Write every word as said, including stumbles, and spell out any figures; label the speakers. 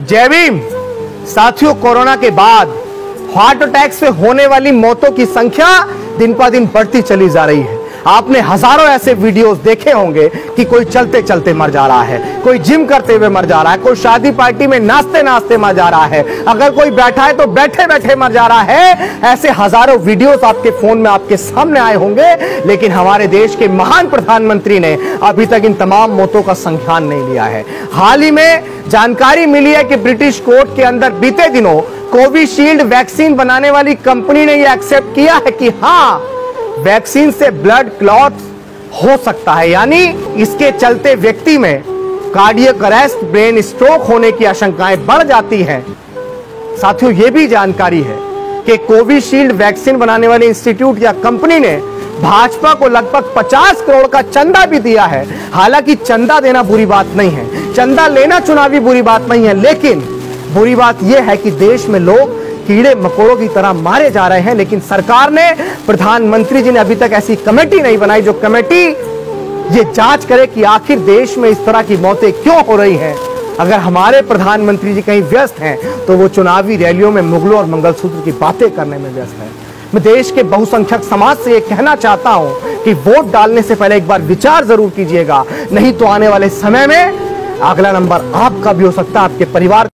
Speaker 1: जय भीम। साथियों, कोरोना के बाद हार्ट अटैक से होने वाली मौतों की संख्या दिन पर दिन बढ़ती चली जा रही है। आपने हजारों ऐसे वीडियोस देखे होंगे कि कोई चलते चलते मर जा रहा है, कोई जिम करते हुए मर जा रहा है, कोई शादी पार्टी में नाचते नाचते मर जा रहा है, अगर कोई बैठा है तो बैठे बैठे मर जा रहा है। ऐसे हजारों वीडियोस आपके फोन में आपके सामने आए होंगे, लेकिन हमारे देश के महान प्रधानमंत्री ने अभी तक इन तमाम मौतों का संज्ञान नहीं लिया है। हाल ही में जानकारी मिली है कि ब्रिटिश कोर्ट के अंदर बीते दिनों कोविशील्ड वैक्सीन बनाने वाली कंपनी ने यह एक्सेप्ट किया है कि हां, वैक्सीन से ब्लड क्लॉट हो सकता है, यानी इसके चलते व्यक्ति में कार्डियक अरेस्ट, ब्रेन स्ट्रोक होने की आशंकाएं बढ़ जाती हैं। साथियों, यह भी जानकारी है कि कोविशील्ड वैक्सीन बनाने वाले इंस्टीट्यूट या कंपनी ने भाजपा को लगभग पचास करोड़ का चंदा भी दिया है। हालांकि चंदा देना बुरी बात नहीं है, चंदा लेना चुनावी बुरी बात नहीं है, लेकिन बुरी बात यह है कि देश में लोग कीड़े मकोड़ों की तरह मारे जा रहे हैं। लेकिन सरकार ने, प्रधानमंत्री जी ने अभी तक ऐसी कमेटी नहीं बनाई जो कमेटी ये जांच करे कि आखिर देश में इस तरह की मौतें क्यों हो रही हैं। अगर हमारे प्रधानमंत्री जी कहीं व्यस्त हैं तो वो चुनावी रैलियों में मुगलों और मंगलसूत्र की बातें करने में व्यस्त हैं। मैं देश के बहुसंख्यक समाज से ये कहना चाहता हूं कि वोट डालने से पहले एक बार विचार जरूर कीजिएगा, नहीं तो आने वाले समय में अगला नंबर आपका भी हो सकता है, आपके परिवार